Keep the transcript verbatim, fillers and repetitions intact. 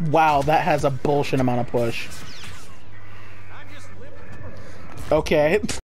Wow, that has a bullshit amount of push. Okay.